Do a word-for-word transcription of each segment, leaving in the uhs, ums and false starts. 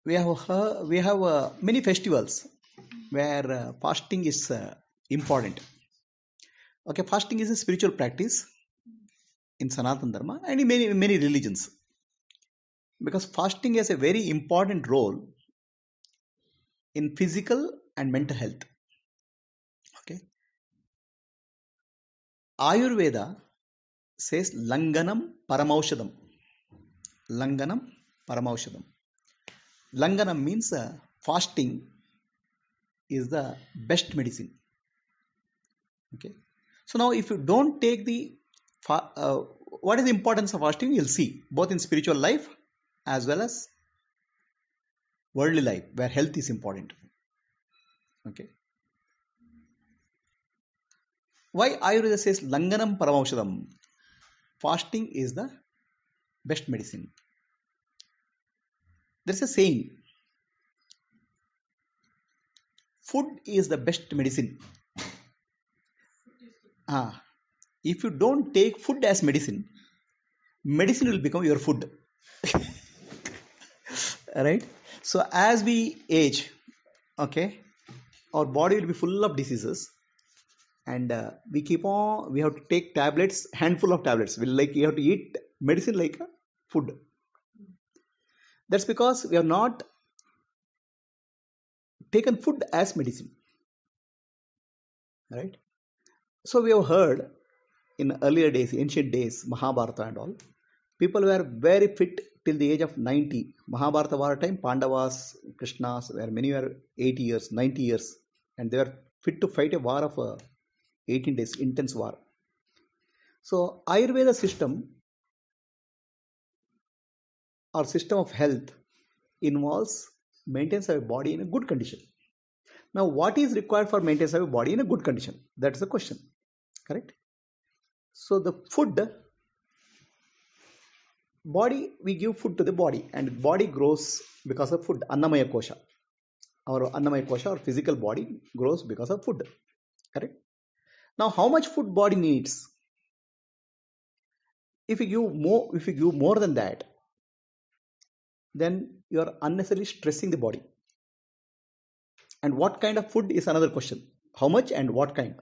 we have uh, we have uh, many festivals where uh, fasting is uh, important. Okay, fasting is a spiritual practice in Sanatana Dharma and in many many religions, because fasting has a very important role in physical and mental health. Okay, Ayurveda says Langanam Paramaushadam. Langanam Paramaushadam. Langanam means uh, fasting is the best medicine. Okay, so now if you don't take the fa- uh, what is the importance of fasting, you'll see both in spiritual life as well as worldly life, where health is important. Okay, why Ayurveda says Langanam Paramaushadam? Fasting is the best medicine. There's a saying, food is the best medicine. Ah, if you don't take food as medicine, medicine will become your food. Right? So as we age, okay, our body will be full of diseases, and uh, we keep on we have to take tablets, handful of tablets. We like you have to eat medicine like a food. That's because we have not taken food as medicine, right? So we have heard in earlier days, ancient days, Mahabharata and all, people were very fit till the age of ninety. Mahabharata war time, Pandavas, Krishnas, where many were eighty years, ninety years, and they were fit to fight a war of uh, eighteen days, intense war. So Ayurveda system or system of health involves maintenance of a body in a good condition. Now, what is required for maintenance of a body in a good condition? That's the question, correct? So the food, body, we give food to the body, and body grows because of food. Annamaya kosha, our Annamaya kosha, our physical body grows because of food, correct? Now, how much food body needs? If you give more, if you give more than that, then you are unnecessarily stressing the body. And what kind of food is another question. How much and what kind?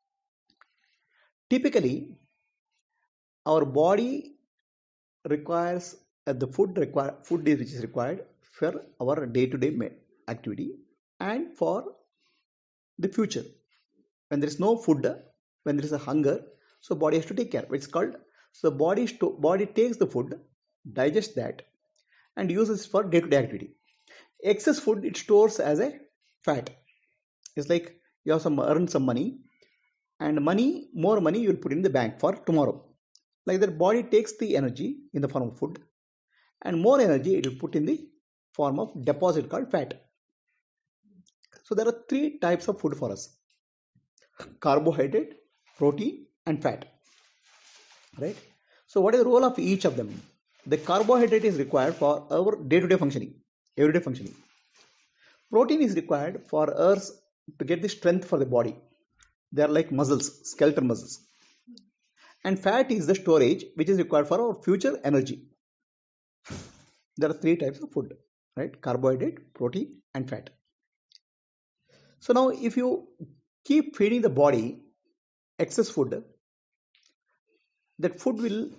Typically, our body requires uh, the food require food is which is required for our day-to-day activity and for the future. When there is no food, when there is a hunger, so body has to take care. It's called, so the body sto- body takes the food, digests that, and uses for day-to-day activity. Excess food it stores as a fat. It's like you have some earn some money, and money more money you will put in the bank for tomorrow. Like that, body takes the energy in the form of food, and more energy it will put in the form of deposit called fat. So there are three types of food for us: carbohydrate, protein, and fat. Right? So what is the role of each of them? The carbohydrate is required for our day-to-day functioning, everyday functioning. Protein is required for us to get the strength for the body. They are like muscles, skeletal muscles. And fat is the storage which is required for our future energy. There are three types of food, right? Carbohydrate, protein, and fat. So now if you keep feeding the body excess food, that food will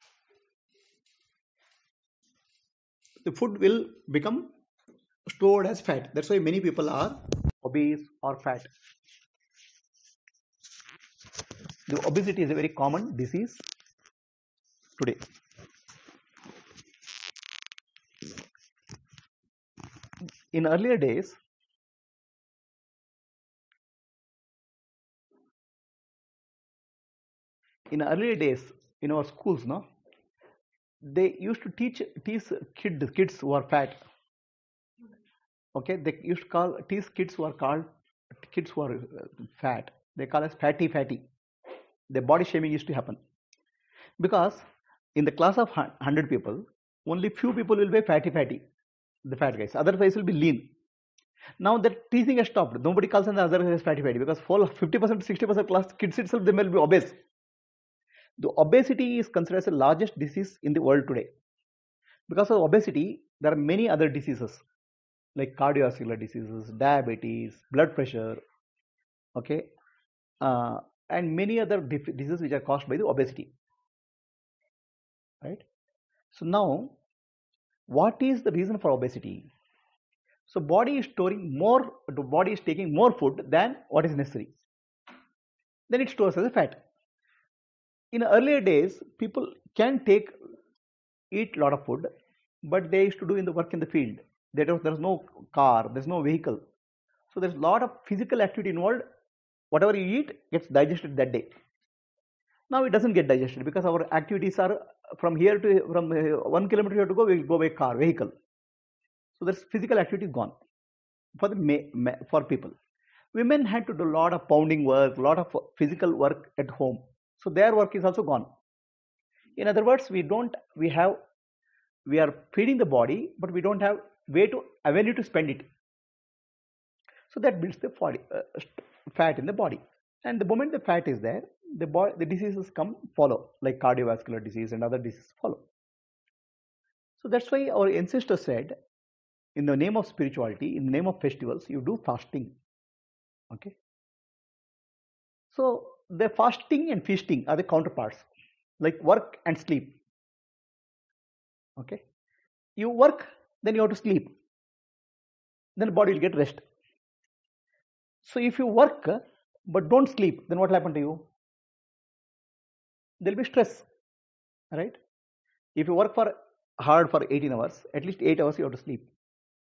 the food will become stored as fat. That's why many people are obese or fat. The obesity is a very common disease today. In earlier days, in earlier days, in our schools, no, they used to teach teach kids kids who are fat. Okay, they used to call teach kids who are called kids who are uh, fat. They call us fatty fatty. The body shaming used to happen because in the class of one hundred people, only few people will be fatty fatty, the fat guys. Otherwise will be lean. Now that teasing has stopped. Nobody calls the other guys fatty fatty because for fifty percent, sixty percent class kids itself they will be obese. The obesity is considered as the largest disease in the world today. Because of obesity, there are many other diseases. like cardiovascular diseases, diabetes, blood pressure, okay, uh, and many other diseases which are caused by the obesity, right? So now, what is the reason for obesity? So body is storing more, the body is taking more food than what is necessary. Then it stores as a fat. In earlier days, people can take, eat a lot of food, but they used to do in the work in the field. There there's no car, there's no vehicle. So there's a lot of physical activity involved. Whatever you eat gets digested that day. Now it doesn't get digested because our activities are from here to, from one kilometer here to go, we'll go by car, vehicle. So there's physical activity gone for the for people. Women had to do a lot of pounding work, a lot of physical work at home. So their work is also gone. In other words, we don't, we have, we are feeding the body, but we don't have way to, avenue to spend it. So that builds the body, uh, fat in the body. And the moment the fat is there, the body, the diseases come follow, like cardiovascular disease and other diseases follow. So that's why our ancestors said, in the name of spirituality, in the name of festivals, you do fasting. Okay. So the fasting and feasting are the counterparts, like work and sleep. Okay. You work, then you have to sleep. Then the body will get rest. So if you work but don't sleep, then what will happen to you? There will be stress, right? If you work for hard for eighteen hours, at least eight hours you have to sleep.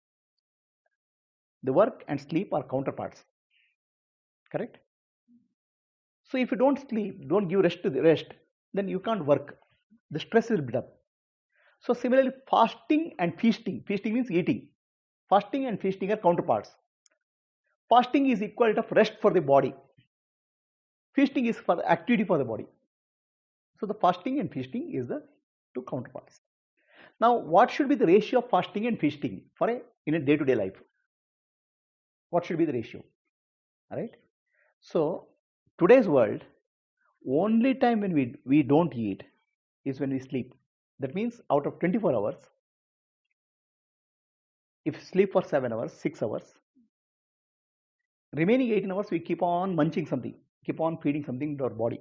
The work and sleep are counterparts, correct? So if you don't sleep, don't give rest to the rest, then you can't work. The stress will build up. So similarly, fasting and feasting. Feasting means eating. Fasting and feasting are counterparts. Fasting is equal to rest for the body. Feasting is for activity for the body. So the fasting and feasting is the two counterparts. Now, what should be the ratio of fasting and feasting for a in a day-to-day life? What should be the ratio? All right. So today's world, only time when we we don't eat is when we sleep. That means out of twenty-four hours, if you sleep for seven hours, six hours, remaining eighteen hours we keep on munching something, keep on feeding something to our body.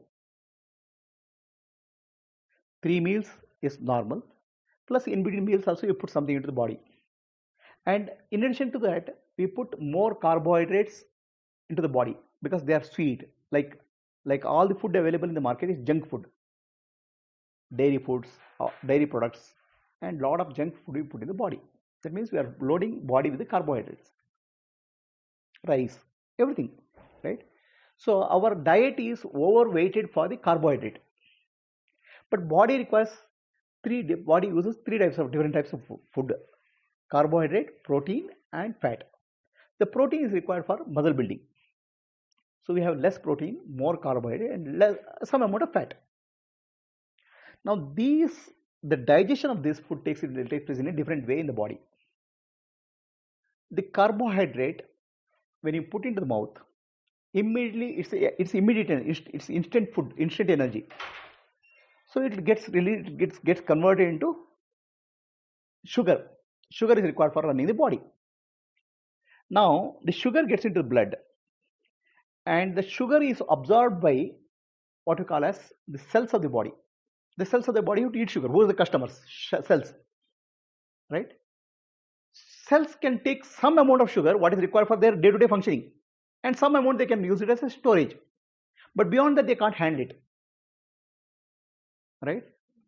Three meals is normal, plus in between meals also you put something into the body. And in addition to that, we put more carbohydrates into the body because they are sweet. Like, like all the food available in the market is junk food. Dairy foods, dairy products, and lot of junk food we put in the body. That means we are loading body with the carbohydrates, rice, everything, right? So our diet is overweighted for the carbohydrate. But body requires three, body uses three types of different types of food: carbohydrate, protein, and fat. The protein is required for muscle building. So we have less protein, more carbohydrate, and less, some amount of fat. Now these, the digestion of this food takes, takes place in a different way in the body. The carbohydrate, when you put into the mouth, immediately it's it's immediate, it's instant food, instant energy. So it gets really it gets gets converted into sugar. Sugar is required for running the body. Now the sugar gets into the blood, and the sugar is absorbed by what we call as the cells of the body. The cells of the body have to eat sugar. Who are the customers? Cells, right? Cells can take some amount of sugar, what is required for their day-to-day functioning, and some amount they can use it as a storage. But beyond that, they can't handle it, right?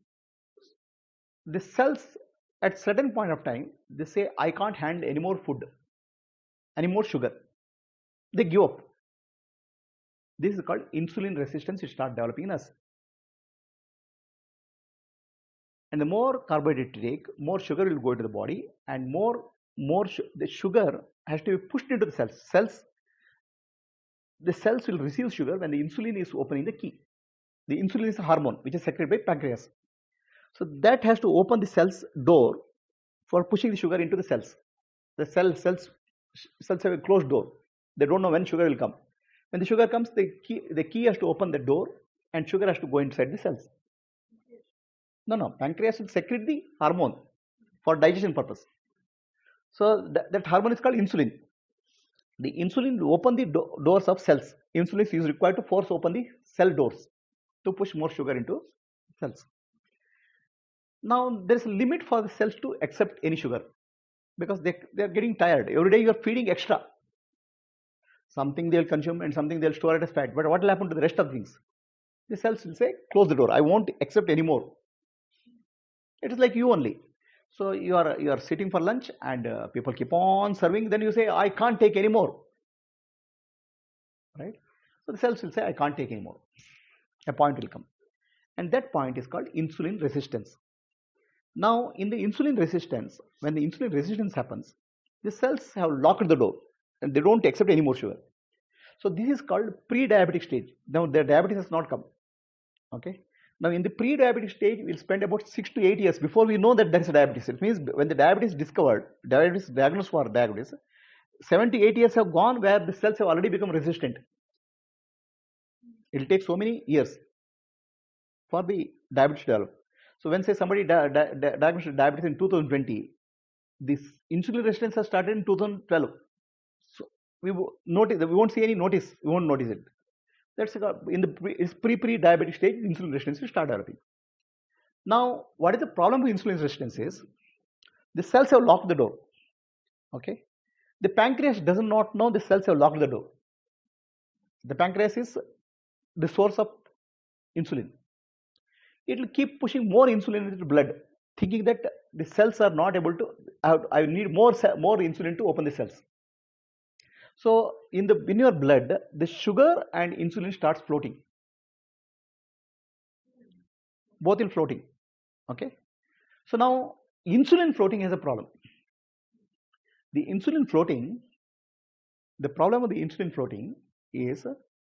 The cells at certain point of time, they say, I can't handle any more food, any more sugar. They give up. This is called insulin resistance. It starts developing in us. And the more carbohydrate you take, more sugar will go into the body, and more, more the sugar has to be pushed into the cells. Cells, the cells will receive sugar when the insulin is opening the key. The insulin is a hormone which is secreted by pancreas. So that has to open the cell's door for pushing the sugar into the cells. The cell, cells, cells have a closed door. They don't know when sugar will come. When the sugar comes, the key, the key has to open the door, and sugar has to go inside the cells. No, no, pancreas will secrete the hormone for digestion purpose. So that, that hormone is called insulin. The insulin will open the do doors of cells. Insulin is required to force open the cell doors to push more sugar into cells. Now there is a limit for the cells to accept any sugar because they, they are getting tired. Every day you are feeding extra. Something they will consume and something they will store it as fat. But what will happen to the rest of things? The cells will say, close the door. I won't accept anymore. It is like you only. So you are you are sitting for lunch and uh, people keep on serving. Then you say, I can't take anymore. Right? So the cells will say, I can't take anymore. A point will come. And that point is called insulin resistance. Now in the insulin resistance, when the insulin resistance happens, the cells have locked the door and they don't accept any more sugar. So this is called pre-diabetic stage. Now the diabetes has not come. Okay. Now in the pre-diabetic stage, we'll spend about six to eight years before we know that there is a diabetes. It means when the diabetes is discovered, diabetes diagnosed for diabetes, seven to eight years have gone where the cells have already become resistant. It will take so many years for the diabetes to develop. So when say somebody di di di diagnosed with diabetes in two thousand twenty, this insulin resistance has started in two thousand twelve. So we notice we won't see any notice. We won't notice it. That's in the pre pre diabetic stage. Insulin resistance will start developing. Now, what is the problem with insulin resistance is the cells have locked the door. Okay, the pancreas does not know the cells have locked the door. The pancreas is the source of insulin. It will keep pushing more insulin into the blood, thinking that the cells are not able to. I, have, I need more more insulin to open the cells. So in the in your blood, the sugar and insulin starts floating. Both will floating. Okay. So now insulin floating has a problem. The insulin floating, the problem of the insulin floating is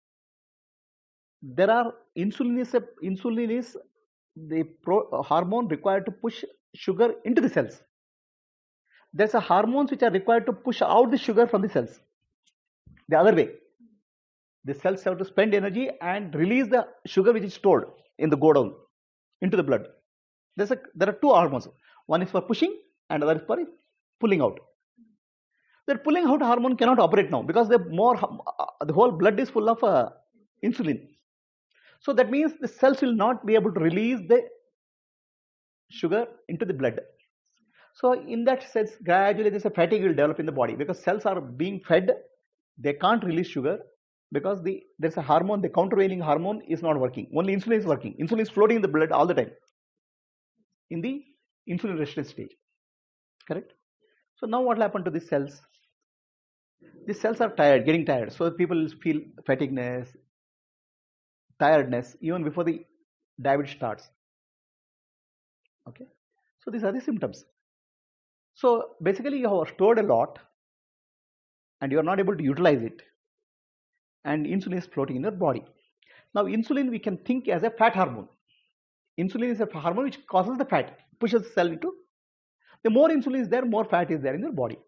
there are insulin is a, insulin is the pro, uh, hormone required to push sugar into the cells. There's a hormones which are required to push out the sugar from the cells. The other way, the cells have to spend energy and release the sugar which is stored in the godown into the blood. There's a, there are two hormones. One is for pushing and other is for pulling out. That pulling out hormone cannot operate now because the more uh, the whole blood is full of uh, insulin. So that means the cells will not be able to release the sugar into the blood. So in that sense, gradually there's a fatigue will develop in the body because cells are being fed. They can't release sugar because the there's a hormone, the countervailing hormone is not working. Only insulin is working. Insulin is floating in the blood all the time in the insulin resistant stage. Correct? So now what will happen to these cells? These cells are tired, getting tired. So people feel fatigueness, tiredness even before the diabetes starts. Okay. So these are the symptoms. So basically you have stored a lot and you are not able to utilize it, and insulin is floating in your body. Now insulin we can think as a fat hormone. Insulin is a hormone which causes the fat, pushes the cell into. The more insulin is there, more fat is there in your body.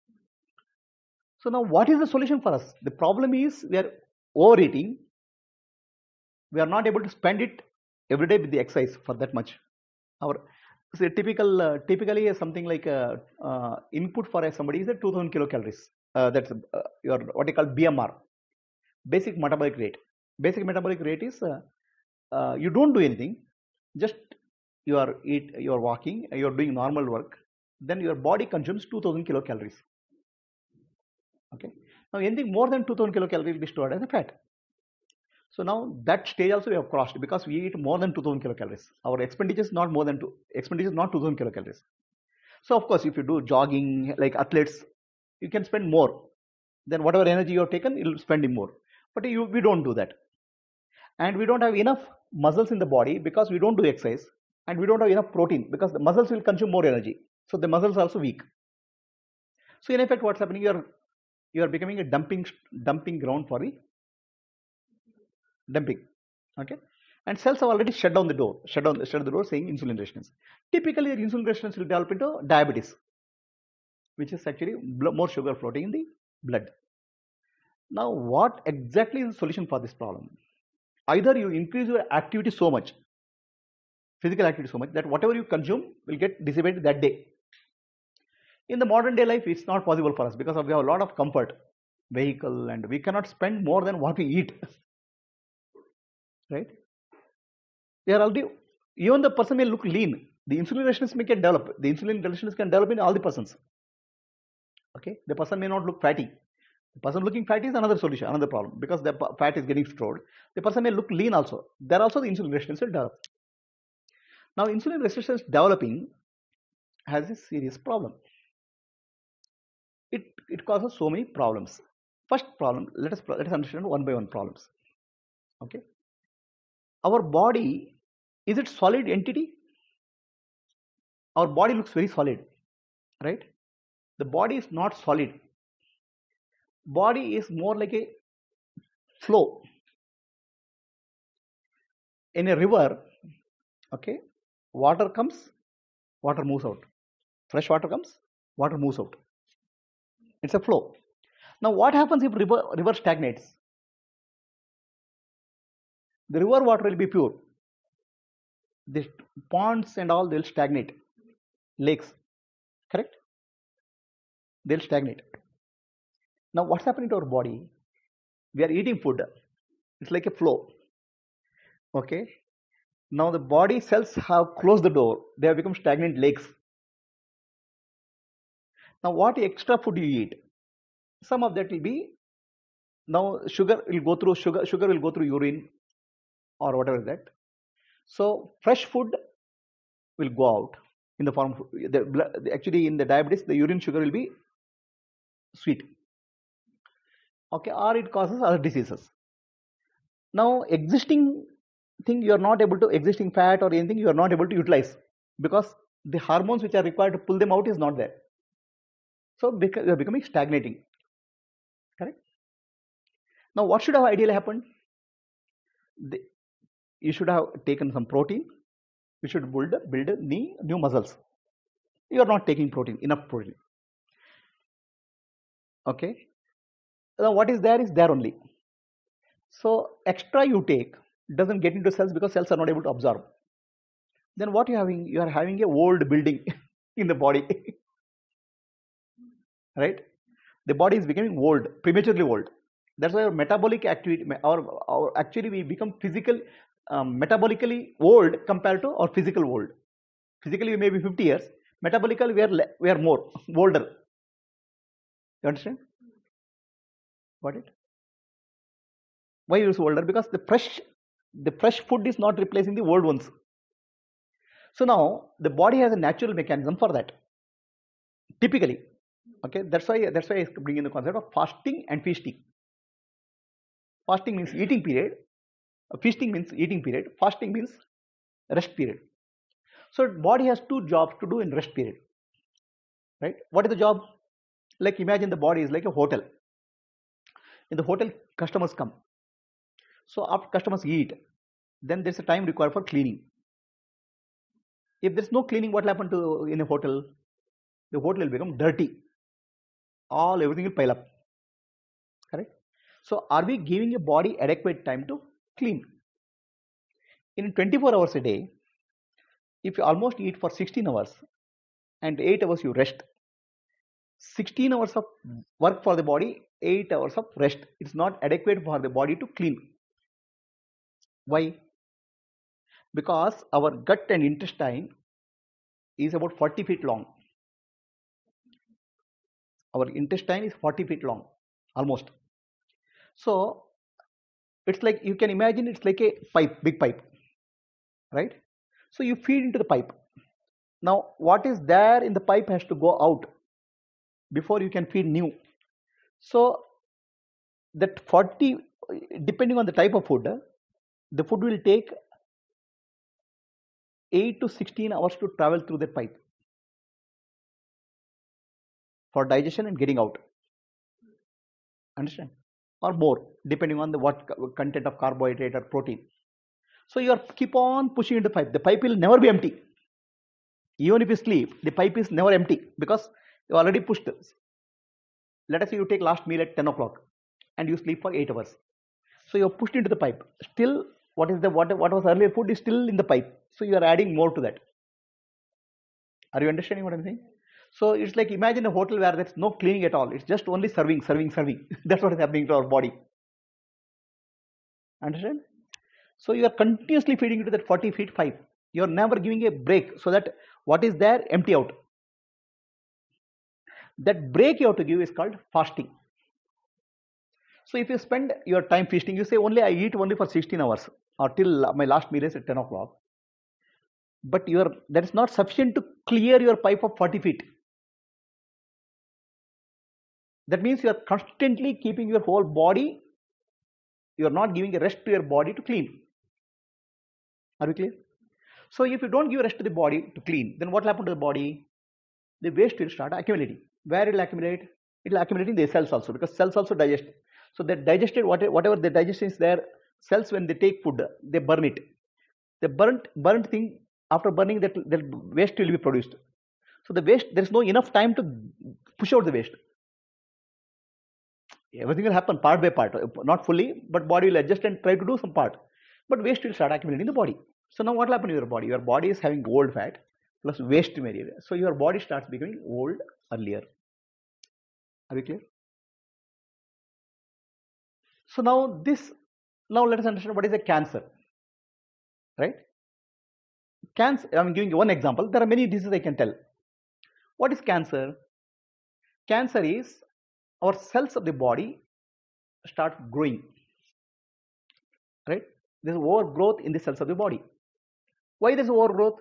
So now what is the solution for us? The problem is we are overeating. We are not able to spend it every day with the exercise for that much. Our so typical uh, typically something like a, uh, input for a, somebody is a two thousand kilocalories. Uh, that's uh, your what you call B M R, basic metabolic rate. Basic metabolic rate is uh, uh, you don't do anything, just you are eat, you are walking, you are doing normal work, then your body consumes two thousand kilocalories. Okay. Now anything more than two thousand kilocalories will be stored as a fat. So now that stage also we have crossed because we eat more than two thousand kilocalories. Our expenditure is not more than two. Expenditure is not two thousand kilocalories. So of course, if you do jogging like athletes, you can spend more. Then whatever energy you have taken, you'll spend more. But you, we don't do that, and we don't have enough muscles in the body because we don't do exercise, and we don't have enough protein because the muscles will consume more energy. So the muscles are also weak. So in effect, what's happening? You are you are becoming a dumping dumping ground for the dumping. Okay, and cells have already shut down the door, shut down shut the door, saying insulin resistance. Typically, the insulin resistance will develop into diabetes, which is actually more sugar floating in the blood. Now, what exactly is the solution for this problem? Either you increase your activity so much, physical activity so much, that whatever you consume will get dissipated that day. In the modern day life, it's not possible for us because we have a lot of comfort, vehicle, and we cannot spend more than what we eat. Right? They are already, even the person may look lean. The insulin resistance may get develop. The insulin resistance can develop in all the persons. Okay, the person may not look fatty. The person looking fatty is another solution, another problem, because the fat is getting stored. The person may look lean also. There also the insulin resistance will develop. Now, insulin resistance developing has a serious problem. It it causes so many problems. First problem, let us let us understand one by one problems. Okay, our body, is it solid entity? Our body looks very solid, right? The body is not solid. Body is more like a flow. In a river, okay, water comes, water moves out. Fresh water comes, water moves out. It's a flow. Now, what happens if river river stagnates? The river water will be pure. The ponds and all, they'll stagnate. Lakes, correct? They'll stagnate. Now, what's happening to our body? We are eating food. It's like a flow. Okay. Now the body cells have closed the door. They have become stagnant lakes. Now, what extra food you eat? Some of that will be, now sugar will go through sugar. Sugar will go through urine or whatever that. So fresh food will go out in the form of the blood. Actually, in the diabetes, the urine sugar will be sweet. Okay, or it causes other diseases. Now, existing thing you are not able to, existing fat or anything you are not able to utilize because the hormones which are required to pull them out is not there. So you are becoming stagnating. Correct? Now, what should have ideally happened? The, you should have taken some protein. You should build build knee new muscles. You are not taking protein, enough protein. Okay. Now, what is there is there only. So extra you take doesn't get into cells because cells are not able to absorb. Then what you are having? You are having a old building in the body. Right? The body is becoming old, prematurely old. That's why our metabolic activity, our, our actually we become physical, um, metabolically old compared to our physical old. Physically we may be fifty years. Metabolically we are we are more older. You understand? Got it? Why you are so older? Because the fresh, the fresh food is not replacing the old ones. So now the body has a natural mechanism for that. Typically, okay. That's why that's why I bring in the concept of fasting and feasting. Fasting means eating period. Feasting means eating period. Fasting means rest period. So body has two jobs to do in rest period. Right? What is the job? Like imagine the body is like a hotel. In the hotel, customers come. So after customers eat, then there's a time required for cleaning. If there's no cleaning, what will happen to in a hotel? The hotel will become dirty. All everything will pile up. Correct? So are we giving a body adequate time to clean? In twenty-four hours a day, if you almost eat for sixteen hours and eight hours you rest, sixteen hours of work for the body, eight hours of rest. It's not adequate for the body to clean. Why? Because our gut and intestine is about forty feet long. Our intestine is forty feet long, almost. So it's like, you can imagine it's like a pipe, big pipe, right? So you feed into the pipe. Now what is there in the pipe has to go out before you can feed new. So that forty, depending on the type of food, the food will take eight to sixteen hours to travel through that pipe for digestion and getting out. Understand? Or more, depending on the what content of carbohydrate or protein. So you are keep on pushing into the pipe. The pipe will never be empty. Even if you sleep, the pipe is never empty because you already pushed this. Let us say you take last meal at ten o'clock and you sleep for eight hours. So you are pushed into the pipe. Still, what is the what, what was earlier food is still in the pipe. So you are adding more to that. Are you understanding what I'm saying? So it's like, imagine a hotel where there's no cleaning at all. It's just only serving, serving, serving. That's what is happening to our body. Understand? So you are continuously feeding into that forty feet pipe. You are never giving a break so that what is there empty out. That break you have to give is called fasting. So if you spend your time feasting, you say only I eat only for sixteen hours or till my last meal is at ten o'clock. But you are, that is not sufficient to clear your pipe of forty feet. That means you are constantly keeping your whole body, you are not giving a rest to your body to clean. Are we clear? So if you don't give rest to the body to clean, then what will happen to the body? The waste will start accumulating. Where it will accumulate? It will accumulate in the cells also, because cells also digest. So they digested whatever the digestion is there. Cells, when they take food, they burn it. The burnt burnt thing, after burning, that, that waste will be produced. So the waste, there is no enough time to push out the waste. Everything will happen part by part, not fully, but body will adjust and try to do some part. But waste will start accumulating in the body. So now what will happen to your body? Your body is having old fat plus waste material. So your body starts becoming old earlier. Are we clear? So now this, now let us understand what is a cancer, right? Cancer, I am giving you one example. There are many diseases I can tell. What is cancer? Cancer is our cells of the body start growing, right? There is overgrowth in the cells of the body. Why there is overgrowth?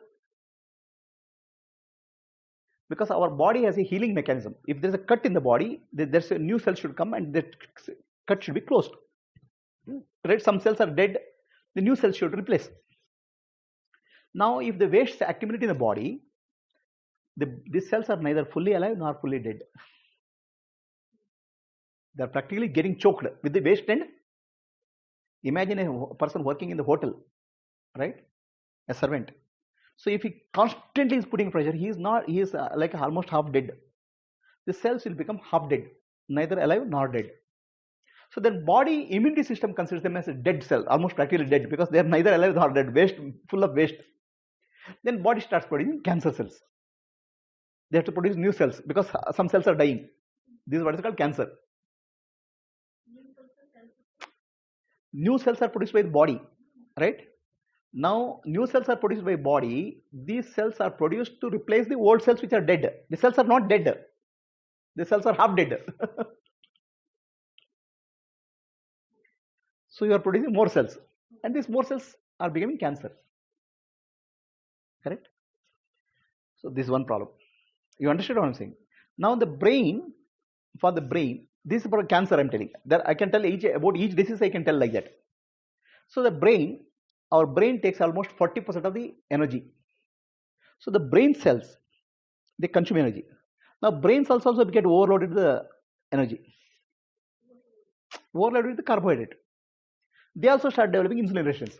Because our body has a healing mechanism. If there is a cut in the body, there's a new cell should come and that cut should be closed. Right? Some cells are dead, the new cells should replace. Now, if the waste accumulate in the body, the, these cells are neither fully alive nor fully dead. They are practically getting choked with the waste. And imagine a person working in the hotel, right? A servant. So if he constantly is putting pressure, he is not, he is uh, like almost half dead. The cells will become half dead, neither alive nor dead. So then body immunity system considers them as a dead cell, almost practically dead, because they are neither alive nor dead, waste, full of waste. Then body starts producing cancer cells. They have to produce new cells because some cells are dying. This is what is called cancer. New cells are produced by the body, right? Now, new cells are produced by body. These cells are produced to replace the old cells which are dead. The cells are not dead. The cells are half dead. So you are producing more cells, and these more cells are becoming cancer. Correct? So this is one problem. You understand what I'm saying? Now the brain, for the brain, this is about cancer I'm telling. That I can tell each about each disease I can tell like that. So the brain, our brain takes almost forty percent of the energy. So the brain cells, they consume energy. Now brain cells also get overloaded with the energy. Overloaded with the carbohydrate. They also start developing insulin resistance.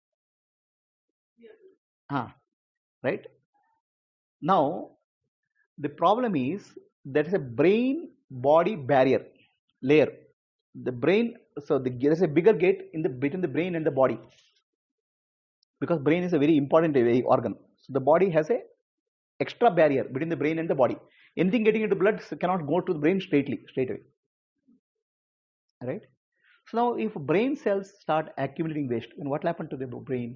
Ah, right? Now, the problem is there is a brain-body barrier layer. The brain, so the, there is a bigger gate in the between the brain and the body, because brain is a very important organ. So the body has a extra barrier between the brain and the body. Anything getting into blood cannot go to the brain straightly, straight away. Right? So now, if brain cells start accumulating waste, then what will happen to the brain?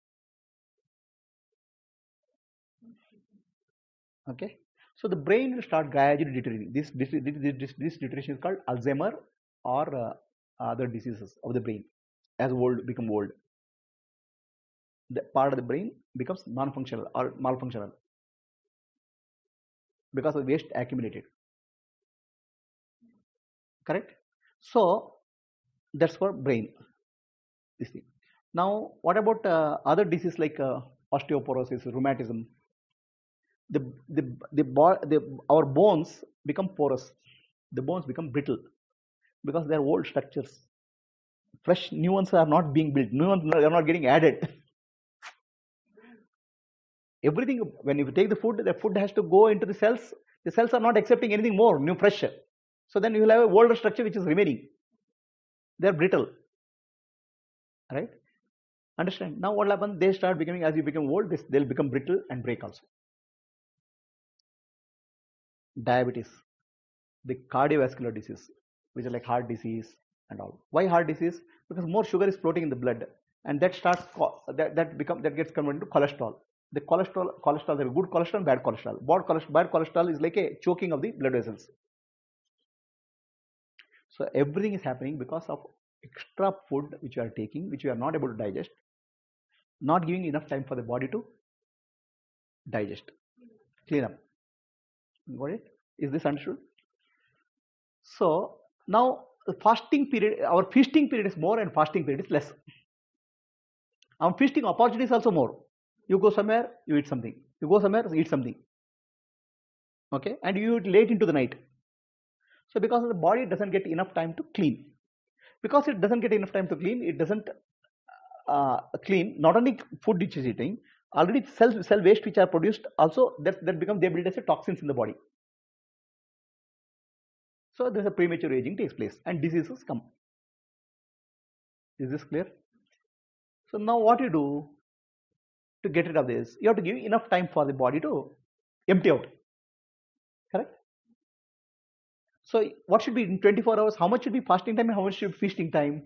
Okay. So the brain will start gradually deteriorating. This this, this, this, this deterioration is called Alzheimer or uh, other diseases of the brain. As old become old, the part of the brain becomes non-functional or malfunctional because of waste accumulated. Correct? So that's for brain. This thing. Now, what about uh, other diseases like uh, osteoporosis, rheumatism? The, the, the, the, our bones become porous. The bones become brittle because they are old structures. Fresh new ones are not being built. New ones are not getting added. Everything, when you take the food, the food has to go into the cells. The cells are not accepting anything more, new, fresh. So then you will have a older structure which is remaining. They are brittle. Right? Understand? Now what will happen? They start becoming, as you become old, they will become brittle and break also. diabetes, the cardiovascular disease, which are like heart disease and all. Why heart disease? Because more sugar is floating in the blood, and that starts that that become that gets converted into cholesterol. The cholesterol cholesterol there is good cholesterol and bad cholesterol. Bad cholesterol, bad cholesterol is like a choking of the blood vessels. So everything is happening because of extra food which you are taking, which you are not able to digest, not giving enough time for the body to digest, clean up. Got it? Is this understood? So now the fasting period, our feasting period is more and fasting period is less. Our feasting opportunity is also more. You go somewhere, you eat something. You go somewhere, you eat something. Okay, and you eat late into the night. So because the body doesn't get enough time to clean. Because it doesn't get enough time to clean, it doesn't uh, clean not only food which is eating, already cell cell waste which are produced also that, that become they build as a toxins in the body. So there's a premature aging takes place and diseases come. Is this clear? So now what you do to get rid of this? You have to give enough time for the body to empty out. Correct? So what should be in twenty-four hours? How much should be fasting time and how much should be feasting time?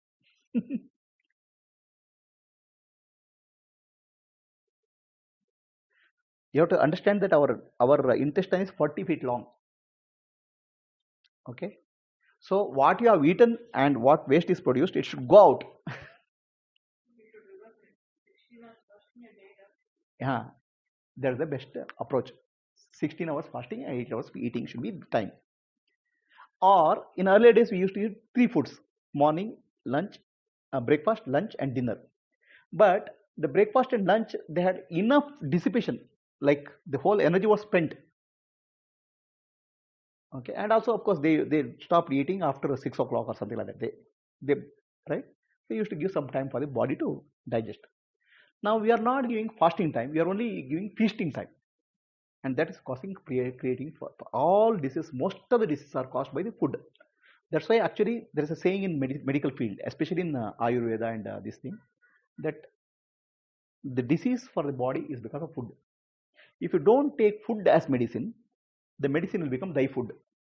You have to understand that our our intestine is forty feet long. Okay. So what you have eaten and what waste is produced, it should go out. Yeah, that's the best approach. sixteen hours fasting and eight hours eating should be the time. Or in earlier days, we used to eat three foods: morning, lunch, uh, breakfast, lunch, and dinner. But the breakfast and lunch, they had enough dissipation, like the whole energy was spent. Okay, and also of course they they stopped eating after six o'clock or something like that. They they right. They used to give some time for the body to digest. Now we are not giving fasting time; we are only giving feasting time, and that is causing creating for, for all diseases. Most of the diseases are caused by the food. That's why actually there is a saying in med medical field, especially in uh, Ayurveda and uh, this thing, that the disease for the body is because of food. If you don't take food as medicine, the medicine will become thy food.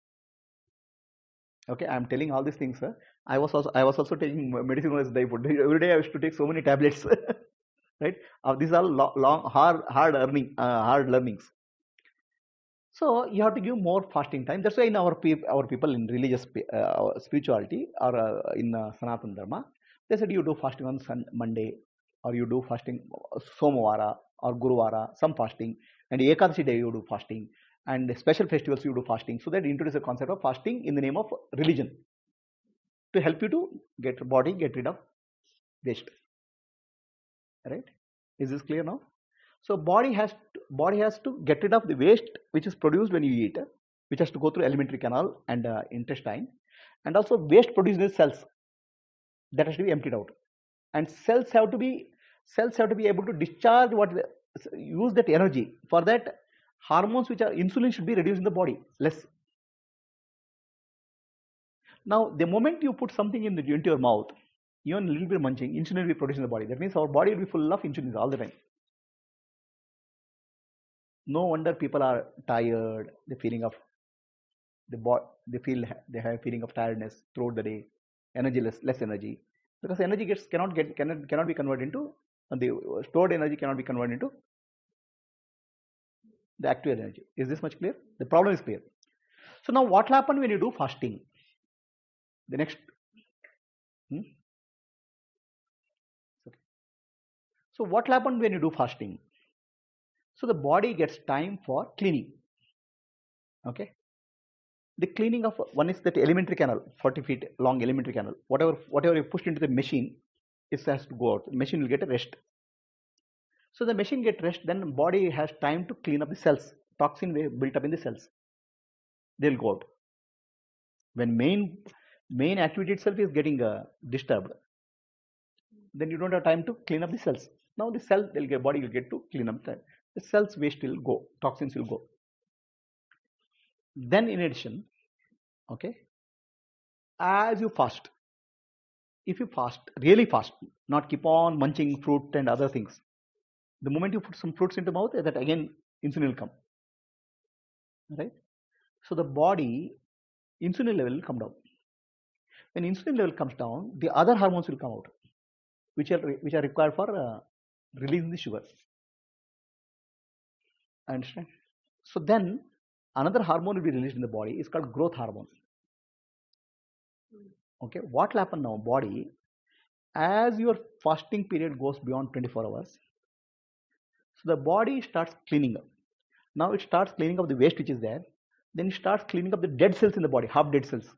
Okay, I am telling all these things, sir. I was also I was also taking medicine as thy food. Every day I used to take so many tablets. Right? Uh, these are long, long hard hard earning uh, hard learnings. So you have to give more fasting time. That's why in our our people in religious uh, spirituality or uh, in uh, Sanatana Dharma, they said you do fasting on Sun, Monday, or you do fasting Somavara or Guruvara, some fasting, and Ekadashi day you do fasting, and special festivals you do fasting. So that introduce the concept of fasting in the name of religion to help you to get body get rid of waste. Right? Is this clear now? So body has to, body has to get rid of the waste which is produced when you eat, which has to go through alimentary canal and uh, intestine, and also waste produced in the cells that has to be emptied out. And cells have to be cells have to be able to discharge what use that energy. For that, hormones which are insulin should be reduced in the body less. Now, the moment you put something in the, into your mouth, even a little bit of munching, insulin will be produced in the body. That means our body will be full of insulin all the time. No wonder people are tired. The feeling of the body, they feel they have a feeling of tiredness throughout the day, energy less, less energy, because energy gets cannot get cannot cannot be converted into the stored energy cannot be converted into the active energy. Is this much clear? The problem is clear. So now what will happen when you do fasting? The next. Hmm? Okay. So what will happen when you do fasting? So the body gets time for cleaning. Okay. The cleaning of one is that alimentary canal, forty feet long alimentary canal. Whatever whatever you pushed into the machine, it has to go out. The machine will get a rest. So the machine get rest, then body has time to clean up the cells. Toxin built up in the cells. They'll go out. When main main activity itself is getting uh, disturbed, then you don't have time to clean up the cells. Now the cell, they'll get body will get to clean up the, the cells waste will go, toxins will go. Then in addition, okay, as you fast, if you fast, really fast, not keep on munching fruit and other things, the moment you put some fruits into mouth, that again insulin will come, right? So the body insulin level will come down. When insulin level comes down, the other hormones will come out, which are which are required for uh, releasing the sugar. Understand? So then another hormone will be released in the body. It's called growth hormone. Okay, what will happen now? Body, as your fasting period goes beyond twenty-four hours, so the body starts cleaning up. Now it starts cleaning up the waste which is there. Then it starts cleaning up the dead cells in the body, half dead cells.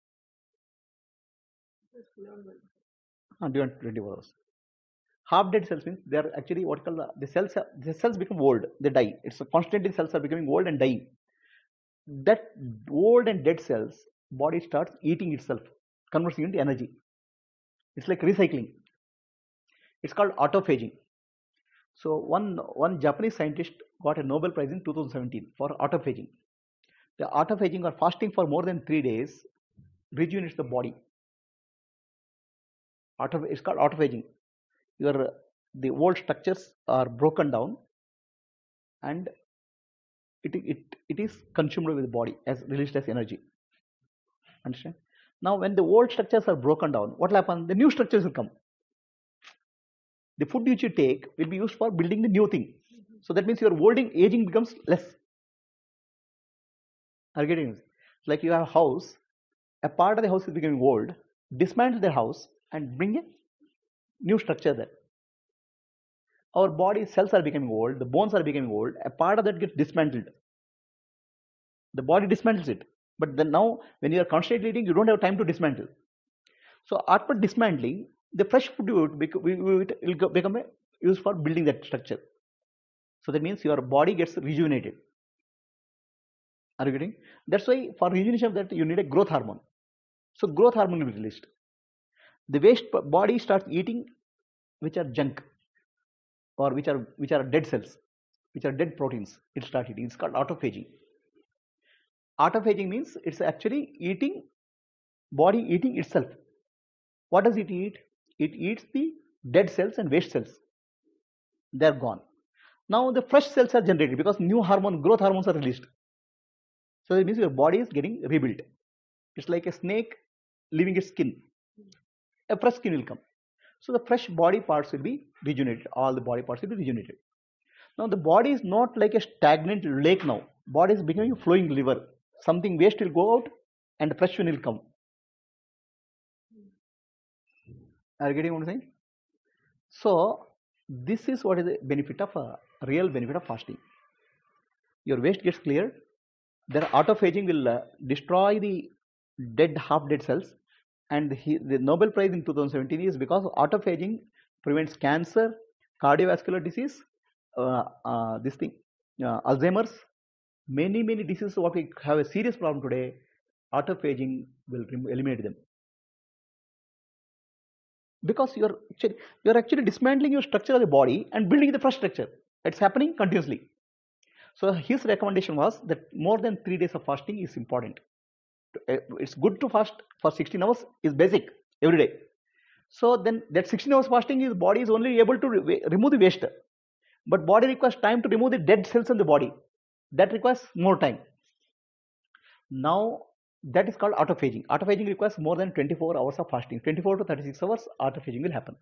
Beyond twenty-four hours. Half dead cells means they are actually what called the cells. Are, the cells become old. They die. It's a constantly cells are becoming old and dying. That old and dead cells, body starts eating itself, converting into energy. It's like recycling. It's called autophagy. So one one Japanese scientist got a Nobel Prize in two thousand seventeen for autophagy. The autophagy or fasting for more than three days rejuvenates the body. Auto, it's called autophagy. Your the old structures are broken down, and it it it is consumed with the body as released as energy. Understand? Now, when the old structures are broken down, what will happen? The new structures will come. The food which you take will be used for building the new thing. So that means your olding aging becomes less. Are you getting it? Like you have a house, a part of the house is becoming old, dismantle the house and bring a new structure there. Our body cells are becoming old, the bones are becoming old, a part of that gets dismantled. The body dismantles it. But then now, when you are constantly eating, you don't have time to dismantle. So after dismantling, the fresh food will become used for building that structure. So that means your body gets rejuvenated. Are you getting? That's why for rejuvenation of that, you need a growth hormone. So growth hormone will be released. The waste body starts eating which are junk or which are which are dead cells, which are dead proteins. It starts eating. It's called autophagy. Autophagy means it's actually eating, body eating itself. What does it eat? It eats the dead cells and waste cells. They're gone. Now the fresh cells are generated because new hormone, growth hormones are released. So it means your body is getting rebuilt. It's like a snake leaving its skin. A fresh skin will come. So the fresh body parts will be regenerated. All the body parts will be regenerated. Now the body is not like a stagnant lake now. Body is becoming a flowing river. Something waste will go out and the fresh one will come. Are you getting what I'm saying? So this is what is the benefit of a real benefit of fasting. Your waste gets cleared. Their autophagy will uh, destroy the dead half dead cells, and the, the Nobel Prize in two thousand seventeen is because autophagy prevents cancer, cardiovascular disease, uh, uh, this thing, uh, Alzheimer's, many many diseases. What we have a serious problem today, autophagy will eliminate them. Because you're actually, you're actually dismantling your structure of the body and building the fresh structure. It's happening continuously. So his recommendation was that more than three days of fasting is important. It's good to fast for sixteen hours is basic every day. So then that sixteen hours fasting is body is only able to re remove the waste. But body requires time to remove the dead cells in the body. That requires more time. Now that is called autophagy. Autophagy requires more than twenty-four hours of fasting. twenty-four to thirty-six hours autophagy will happen.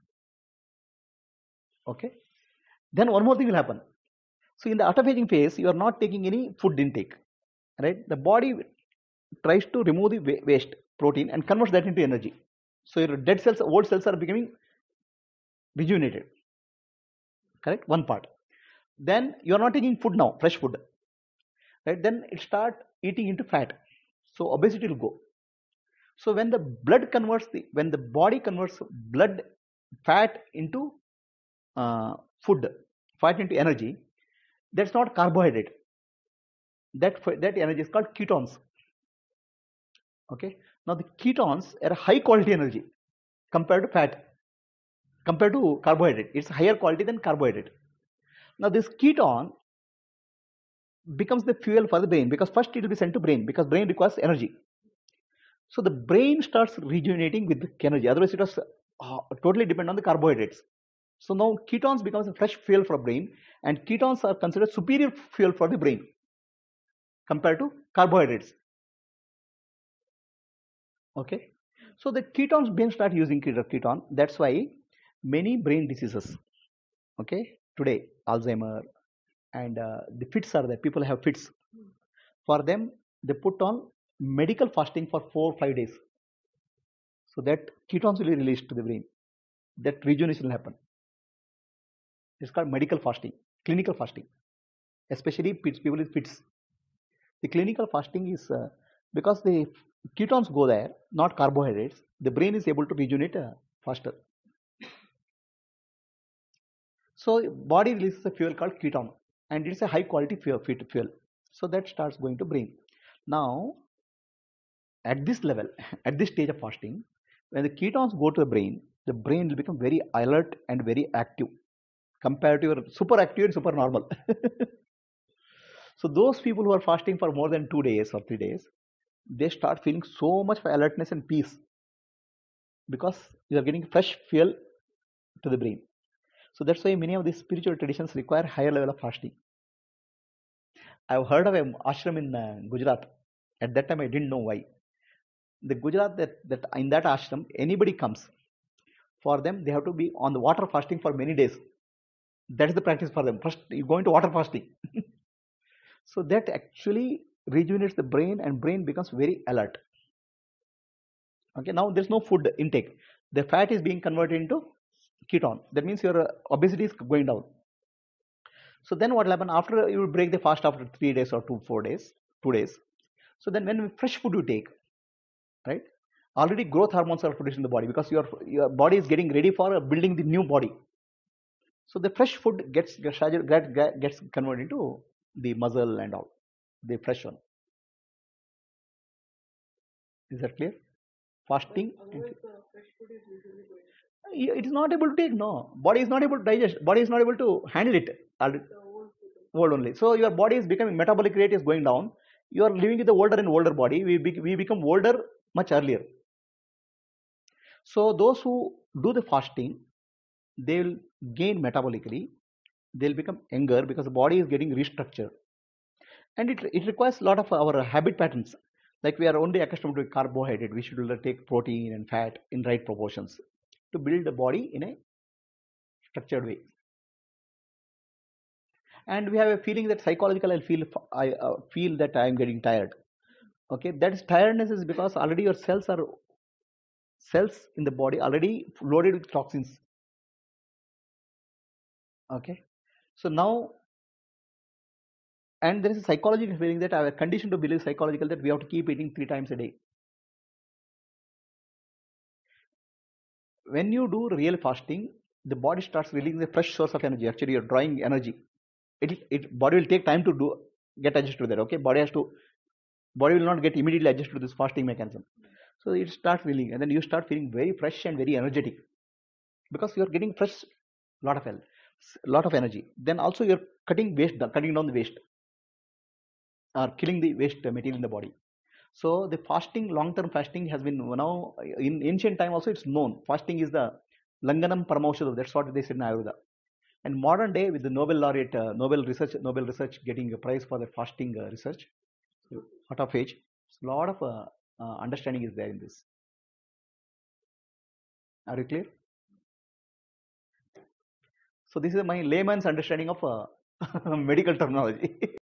Okay. Then one more thing will happen. So in the autophagy phase, you are not taking any food intake, right? The body tries to remove the waste protein and converts that into energy. So your dead cells, old cells are becoming rejuvenated. Correct? One part. Then you are not taking food now, fresh food. Right? Then it start eating into fat. So obesity will go. So when the blood converts the when the body converts blood fat into uh, food, fat into energy, that's not carbohydrate. That that energy is called ketones. Okay. Now the ketones are high quality energy compared to fat, compared to carbohydrate. It's higher quality than carbohydrate. Now this ketone becomes the fuel for the brain because first it will be sent to brain because brain requires energy. So the brain starts rejuvenating with energy. Otherwise it was uh, totally dependent on the carbohydrates. So now ketones becomes a fresh fuel for brain, and ketones are considered superior fuel for the brain. compared to carbohydrates. Okay, so the ketones brain start using ketone. That's why many brain diseases, okay, today Alzheimer and uh, the fits are there. People have fits. For them, they put on medical fasting for four or five days, so that ketones will be released to the brain. That rejuvenation will happen. It's called medical fasting, clinical fasting, especially people with fits. The clinical fasting is uh, because the ketones go there, not carbohydrates. The brain is able to rejuvenate uh, faster. So body releases a fuel called ketone, and it's a high quality fuel. fuel. So that starts going to brain. Now, at this level, at this stage of fasting, when the ketones go to the brain, the brain will become very alert and very active compared to your super active and super normal. So those people who are fasting for more than two days or three days, they start feeling so much alertness and peace because you are getting fresh fuel to the brain. So that's why many of these spiritual traditions require higher level of fasting. I've heard of an ashram in uh, Gujarat. At that time, I didn't know why. The Gujarat that, that in that ashram, anybody comes, for them they have to be on the water fasting for many days. That is the practice for them. First, you go into water fasting. So that actually rejuvenates the brain, and brain becomes very alert. Okay, now there's no food intake. The fat is being converted into ketone. That means your uh, obesity is going down. So then what will happen after you will break the fast after three days or two, four days, two days. So then when fresh food you take, right? Already growth hormones are produced in the body because your your body is getting ready for building the new body. So the fresh food gets gets, gets converted into the muscle and all, the fresh one. Is that clear? Fasting. It is not able to take. No, body is not able to digest. Body is not able to handle it. Old only. So your body is becoming, metabolic rate is going down. You are living with the older and older body. We be, we become older much earlier. So those who do the fasting, they will gain metabolically. They'll become younger because the body is getting restructured, and it it requires a lot of our habit patterns. Like we are only accustomed to carbohydrate, we should take protein and fat in right proportions to build the body in a structured way. And we have a feeling that psychological, I feel I uh, feel that I am getting tired. Okay, that is tiredness is because already your cells are cells in the body already loaded with toxins. Okay, so now, and there is a psychological feeling that I have conditioned to believe psychological that we have to keep eating three times a day. When you do real fasting, the body starts releasing a fresh source of energy. Actually, you're drawing energy. It, it body will take time to do get adjusted to that. Okay, body has to body will not get immediately adjusted to this fasting mechanism. So it starts releasing, and then you start feeling very fresh and very energetic because you are getting fresh lot of health, lot of energy. Then also you're cutting waste, cutting down the waste, or killing the waste material in the body. So the fasting, long-term fasting has been now in ancient time also it's known. Fasting is the Langanam Paramaushadam. That's what they said in Ayurveda. And modern day with the Nobel laureate, uh, Nobel research, Nobel research getting a prize for the fasting uh, research, out of age, a lot of uh, uh, understanding is there in this. Are you clear? So this is my layman's understanding of uh, medical terminology.